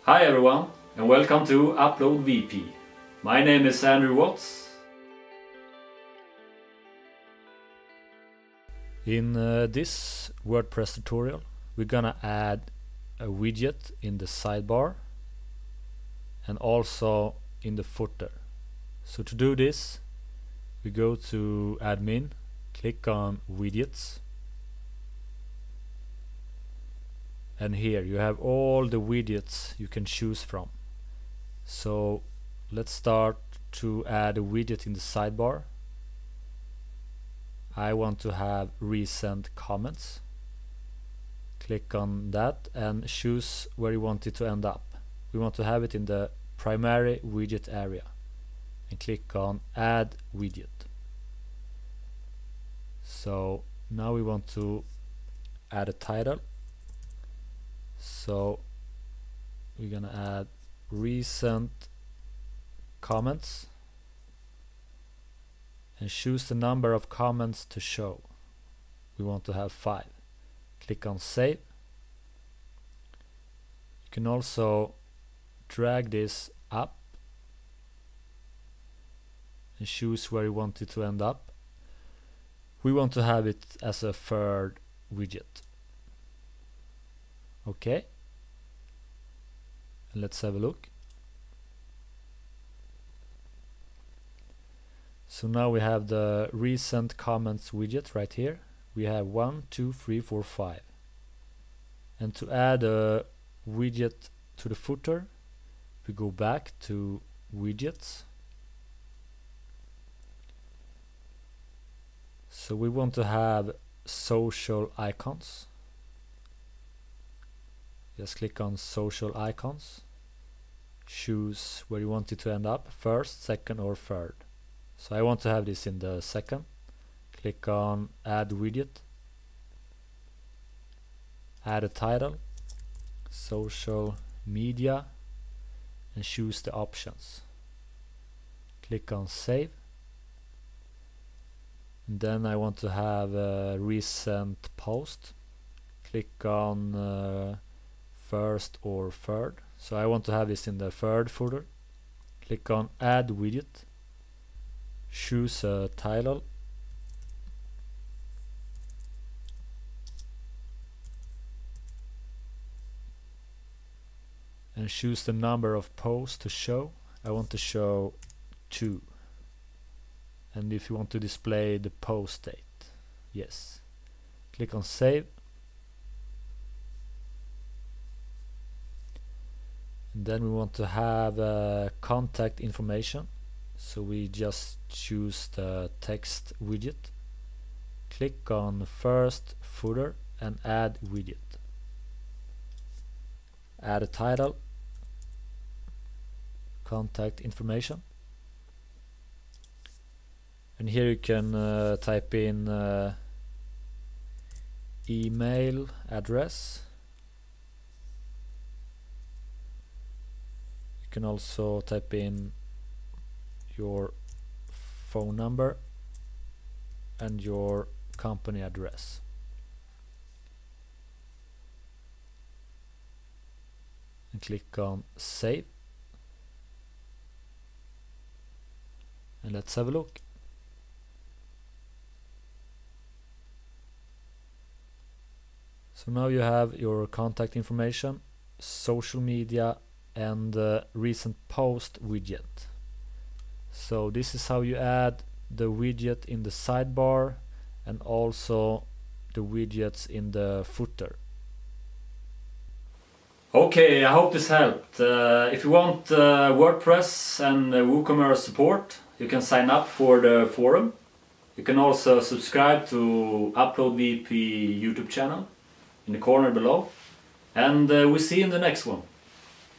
Hi everyone, and welcome to Upload VP. My name is Andrew Watts. In this WordPress tutorial, we're gonna add a widget in the sidebar and also in the footer. So to do this, we go to Admin, click on Widgets, and here you have all the widgets you can choose from. So let's start to add a widget in the sidebar. I want to have recent comments. Click on that and choose where you want it to end up. We want to have it in the primary widget area and click on Add Widget. So now we want to add a title. So we're gonna add recent comments and choose the number of comments to show. We want to have 5. Click on Save. You can also drag this up and choose where you want it to end up. We want to have it as a third widget. Okay, and let's have a look. So now we have the recent comments widget right here. We have 1, 2, 3, 4, 5. And to add a widget to the footer, we go back to widgets. So we want to have social icons. Just click on social icons, choose where you want it to end up, first, second or third. So I want to have this in the second. Click on Add Widget, add a title, social media, and choose the options. Click on Save. And then I want to have a recent post. Click on first or third. So I want to have this in the third footer. Click on Add Widget, choose a title, and choose the number of posts to show. I want to show 2. And if you want to display the post date, yes. Click on Save. And then we want to have contact information. So we just choose the text widget. Click on first footer and add widget. Add a title, contact information. And here you can type in email address. You can also type in your phone number and your company address. And click on Save. And let's have a look. So now you have your contact information, social media, and recent post widget. So this is how you add the widget in the sidebar and also the widgets in the footer. Okay, I hope this helped. If you want WordPress and WooCommerce support, you can sign up for the forum. You can also subscribe to Upload VP YouTube channel in the corner below. And we'll see you in the next one.